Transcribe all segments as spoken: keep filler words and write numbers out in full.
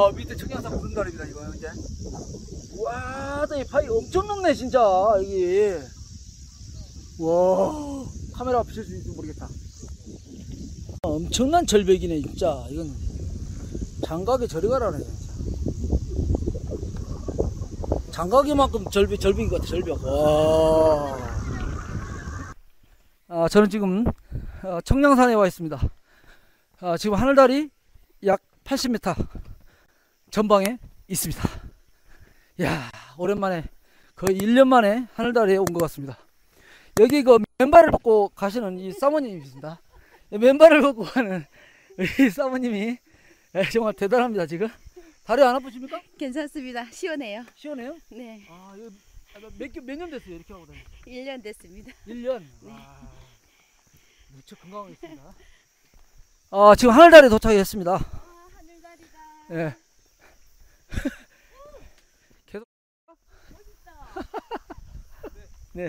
와, 밑에 청량산 구름다리입니다, 이거, 이제. 와, 이 파이 엄청 높네, 진짜, 여기. 와, 카메라 비칠 수 있을지 모르겠다. 엄청난 절벽이네, 진짜. 이건 장각에 저리 가라네, 진짜. 장각이만큼 절벽, 절벽인 것 같아, 절벽. 와. 아, 저는 지금 청량산에 와 있습니다. 아, 지금 하늘달이 약 팔십 미터 전방에 있습니다. 이야, 오랜만에 거의 일 년 만에 하늘달에 온 것 같습니다. 여기 그 맨발을 벗고 가시는 이 사모님이십니다. 맨발을 벗고 가는 이 사모님이 정말 대단합니다. 지금 다리 안 아프십니까? 괜찮습니다. 시원해요. 시원해요? 네. 아, 이거 몇, 몇 년 됐어요? 이렇게 하고 다니고. 일 년 됐습니다. 일 년? 네. 와, 무척 건강하겠습니다. 아, 지금 하늘달에 도착했습니다. 아, 하늘다리다. 예. 계속. 네.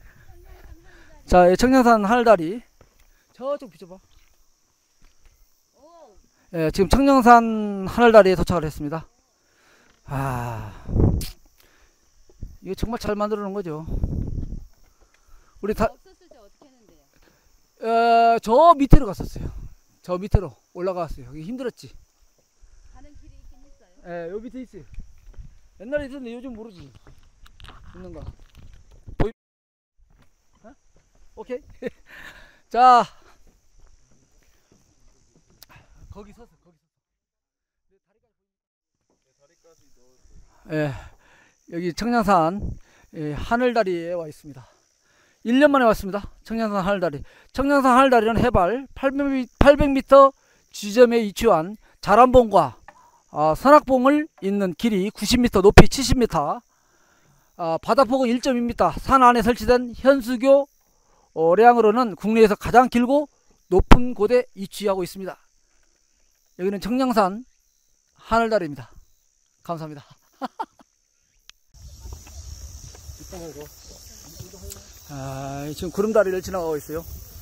자, 청량산 하늘다리. 저쪽 비춰봐. 예, 지금 청량산 하늘다리에 도착을 했습니다. 아, 이거 정말 잘 만들어 놓은 거죠. 우리 다, 없었을 때 어떻게 했는데요? 어, 저 밑으로 갔었어요. 저 밑으로 올라갔어요. 여기 힘들었지. 가는 길이 있긴 있어요. 예, 여기 밑에 있어요. 옛날에 있었는데 요즘 모르지. 있는가? 보이? 어? 오케이. 자, 거기 섰어. 거기 섰어. 예, 여기 청량산 예, 하늘다리에 와 있습니다. 일 년 만에 왔습니다. 청량산 하늘다리. 청량산 하늘다리는 해발 팔백 미터 지점에 위치한 자람봉과 아, 선악봉을 잇는 길이 구십 미터, 높이 칠십 미터, 아, 바다폭은 일 점 이 미터, 산 안에 설치된 현수교 어량으로는 국내에서 가장 길고 높은 곳에 위치하고 있습니다. 여기는 청량산 하늘다리입니다. 감사합니다. 아, 지금 구름다리를 지나가고 있어요.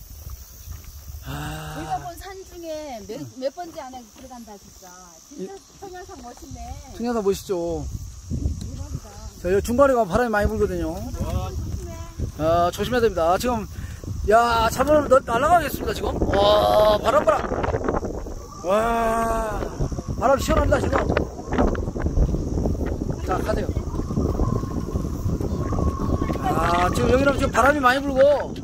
아, 제가 본 산 중에 몇, 몇 번째 안에 들어간다 진짜. 진짜 청량산 멋있네. 청량산 멋있죠. 대박이다. 자, 여기 중간에 가면 바람이 많이 불거든요. 아, 조심해야 됩니다. 지금 야, 차문으로 날아가겠습니다. 지금. 와, 바람 바람. 와, 바람 시원합니다. 지금. 자, 가세요. 아, 지금 여기는 지금 바람이 많이 불고